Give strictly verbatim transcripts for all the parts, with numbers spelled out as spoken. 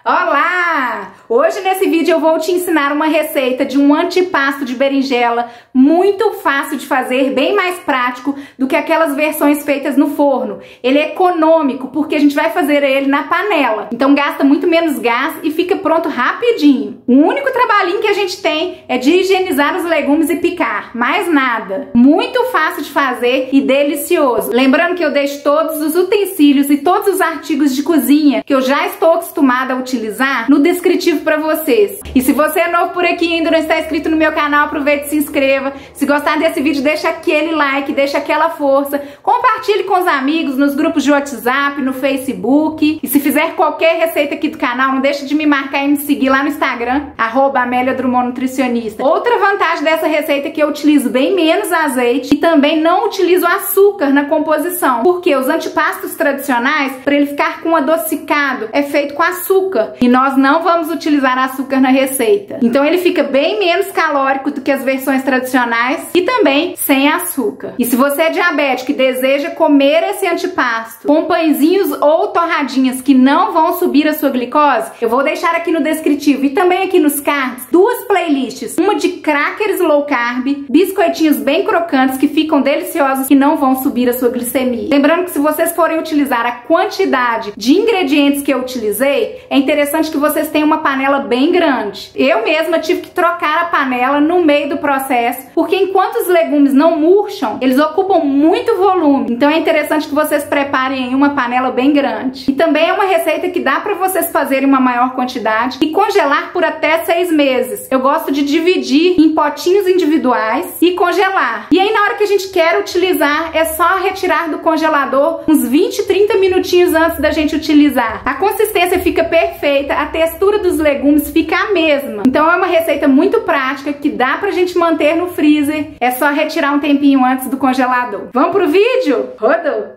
Olá! Hoje nesse vídeo eu vou te ensinar uma receita de um antipasto de berinjela muito fácil de fazer, bem mais prático do que aquelas versões feitas no forno. Ele é econômico porque a gente vai fazer ele na panela, então gasta muito menos gás e fica pronto rapidinho. O único trabalhinho que a gente tem é de higienizar os legumes e picar, mais nada. Muito fácil de fazer e delicioso. Lembrando que eu deixo todos os utensílios e todos os artigos de cozinha que eu já estou acostumada a utilizar no descritivo para vocês. E se você é novo por aqui e ainda não está inscrito no meu canal, aproveite e se inscreva. Se gostar desse vídeo, deixa aquele like, deixa aquela força. Compartilhe com os amigos nos grupos de WhatsApp, no Facebook. E se fizer qualquer receita aqui do canal, não deixe de me marcar e me seguir lá no Instagram, arroba Amélia Drummond Nutricionista. Outra vantagem dessa receita é que eu utilizo bem menos azeite e também não utilizo açúcar na composição. Porque os antipastos tradicionais, para ele ficar com adocicado, é feito com açúcar. E nós não vamos utilizar açúcar na receita. Então ele fica bem menos calórico do que as versões tradicionais e também sem açúcar. E se você é diabético e deseja comer esse antipasto com pãezinhos ou torradinhas que não vão subir a sua glicose, eu vou deixar aqui no descritivo e também aqui nos cards duas playlists. Uma de crackers low carb, biscoitinhos bem crocantes que ficam deliciosos e não vão subir a sua glicemia. Lembrando que se vocês forem utilizar a quantidade de ingredientes que eu utilizei, é interessante que vocês tenham uma panela bem grande. Eu mesma tive que trocar a panela no meio do processo, porque enquanto os legumes não murcham, eles ocupam muito volume. Então é interessante que vocês preparem em uma panela bem grande. E também é uma receita que dá para vocês fazerem uma maior quantidade e congelar por até seis meses. Eu gosto de dividir em potinhos individuais e congelar. E aí na hora que a gente quer utilizar, é só retirar do congelador uns vinte, trinta minutinhos antes da gente utilizar. A consistência fica perfeita, a textura dos legumes fica a mesma. Então é uma receita muito prática que dá pra gente manter no freezer. É só retirar um tempinho antes do congelador. Vamos pro vídeo? Rodou!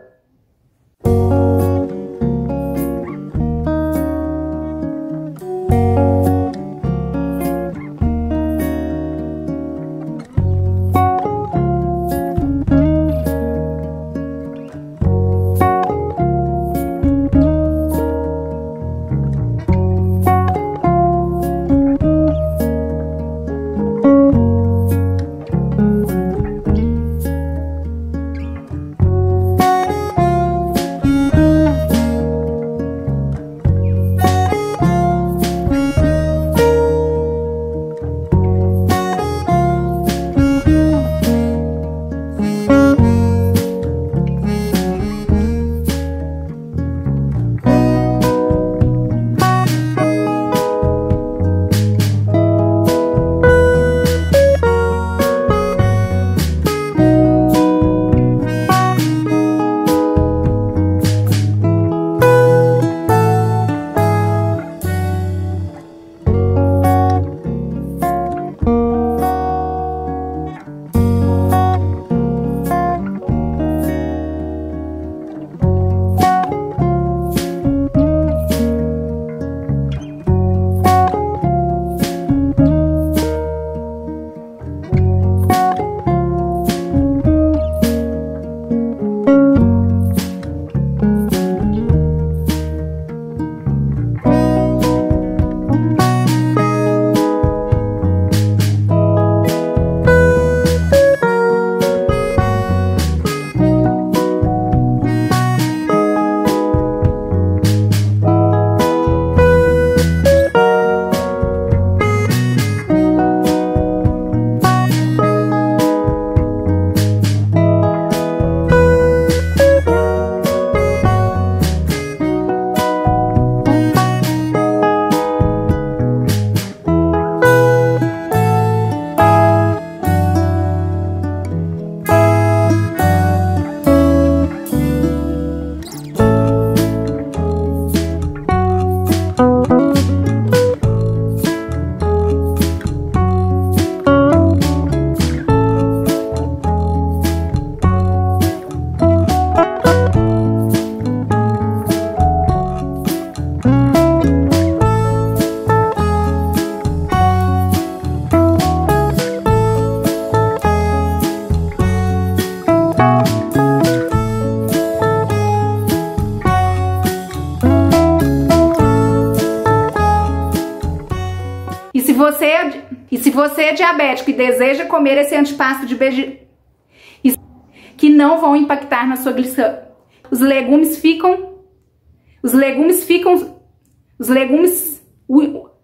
você é, e se você é diabético e deseja comer esse antipasto de berinjela, que não vão impactar na sua glicemia, os legumes ficam, os legumes ficam, os legumes, o,